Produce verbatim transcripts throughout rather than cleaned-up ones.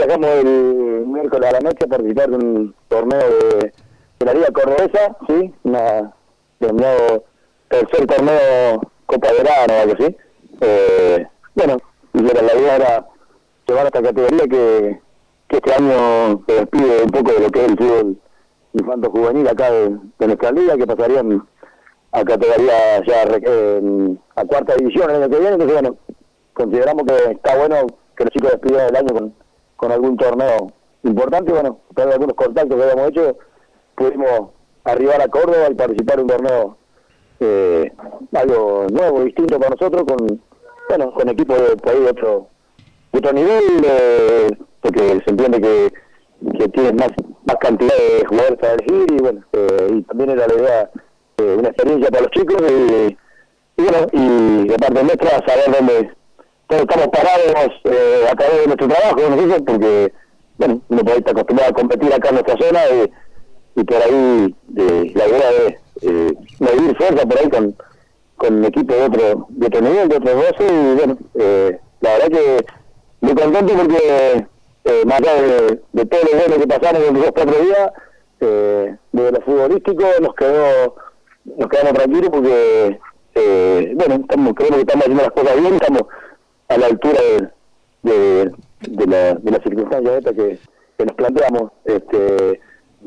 viajamos el miércoles a la noche a participar de un torneo de, de la Liga Cordobesa, ¿sí? Una, denominado tercer torneo Copa Verano o algo así. Eh, bueno, y era, la idea era llevar a esta categoría que, que este año se despide un poco de lo que es el fútbol infanto juvenil acá de, de nuestra liga, que pasarían a categoría ya eh, a cuarta división el año que viene. Entonces, bueno, consideramos que está bueno que los chicos despidan el año con, con algún torneo importante. Bueno, por algunos contactos que habíamos hecho, pudimos arribar a Córdoba y participar en un torneo eh, algo nuevo, distinto para nosotros, con bueno con equipos de, por ahí de otro, de otro nivel, eh, porque se entiende que, que tienen más, más cantidad de jugadores para elegir, y bueno, eh, y también era la idea, eh, una experiencia para los chicos, y, y bueno, y de parte nuestra, saber dónde todos estamos parados eh, a través de nuestro trabajo, nosotros, porque, bueno, uno puede estar acostumbrado a competir acá en nuestra zona, y, y por ahí eh, la idea es eh, medir fuerza por ahí con, con equipos de otro, de otro nivel, de otro goce, y bueno, eh, la verdad que muy contento porque eh, más allá de, de todo lo bueno que pasamos en los dos cuatro días, eh, de lo futbolístico nos quedó, nos quedamos tranquilos porque eh, bueno, estamos, creemos que estamos haciendo las cosas bien, estamos a la altura de, de, de la, de las circunstancias estas que, que nos planteamos. Este,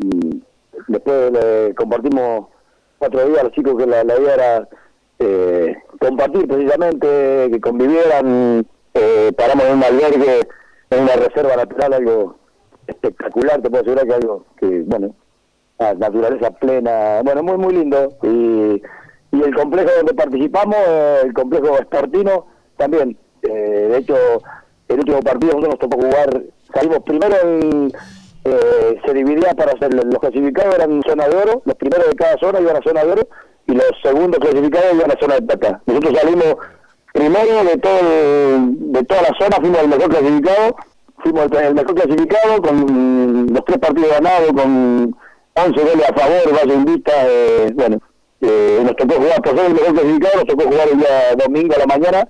después le compartimos cuatro días a los chicos que la, la idea era eh, compartir precisamente, que convivieran, eh, paramos en un albergue, en una reserva natural, algo espectacular, te puedo asegurar que algo que, bueno, la naturaleza plena, bueno, muy muy lindo. Y, y el complejo donde participamos, eh, el complejo esportino, también, eh, de hecho, el último partido nosotros nos tocó jugar, salimos primero en, eh, se dividía para hacer, los clasificados eran zona de oro, los primeros de cada zona iban a zona de oro, y los segundos clasificados iban a zona de plata. Nosotros salimos primero de todo el, de toda la zona, fuimos el mejor clasificado, fuimos el, el mejor clasificado con los tres partidos ganados, con once goles a favor, Valle Invista, eh, bueno, eh, nos tocó jugar, por ser el mejor clasificado, nos tocó jugar el día domingo a la mañana,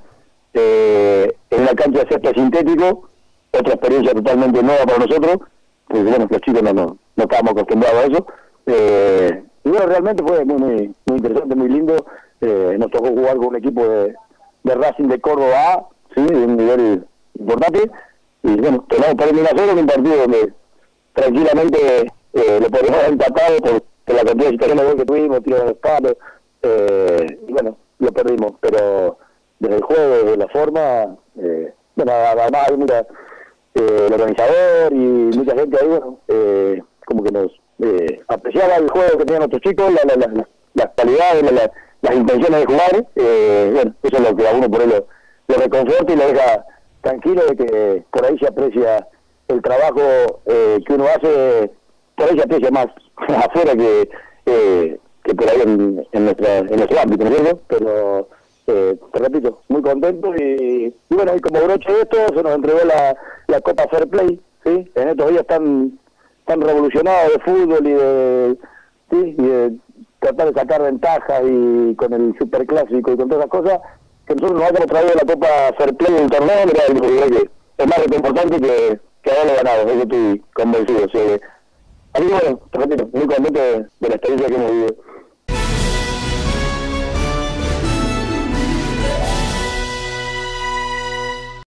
eh, en la cancha de césped sintético, otra experiencia totalmente nueva para nosotros, porque bueno, los chicos no, no, no estábamos acostumbrados a eso, eh, y bueno, realmente fue muy, muy, muy interesante, muy lindo. Eh, nos tocó jugar con un equipo de, de Racing de Córdoba A, ¿sí? De un nivel importante, y bueno, tenemos por eliminación en un partido donde tranquilamente eh, lo podríamos haber empatado por, por la cantidad de situaciones de gol que tuvimos, tiros de los palos, eh, y bueno, lo perdimos, pero desde el juego, desde la forma, eh, bueno, además hay mucha, eh, el organizador y mucha gente ahí, bueno, eh, como que nos eh, apreciaba el juego que tenían nuestros chicos, la, la, la, las cualidades, la, la, las intenciones de jugar, eh, bueno, eso es lo que a uno por ahí lo, lo reconforta y lo deja tranquilo de que por ahí se aprecia el trabajo eh, que uno hace, por ahí se aprecia más afuera que, eh, que por ahí en, en, nuestra, en nuestro ámbito, ¿no es cierto? Pero, eh, te repito, muy contento y, y bueno, y como broche de esto se nos entregó la, la Copa Fair Play, ¿sí? En estos días tan, tan revolucionados de fútbol y de, ¿sí? Y de tratar de sacar ventajas y con el superclásico y con todas esas cosas, que nosotros nos hayamos traído la Copa Fair Play en el torneo, mira, que es más importante que, que haberlo ganado, eso estoy convencido. O sea, así que bueno, te repito, muy contento de, de la experiencia que hemos vivido.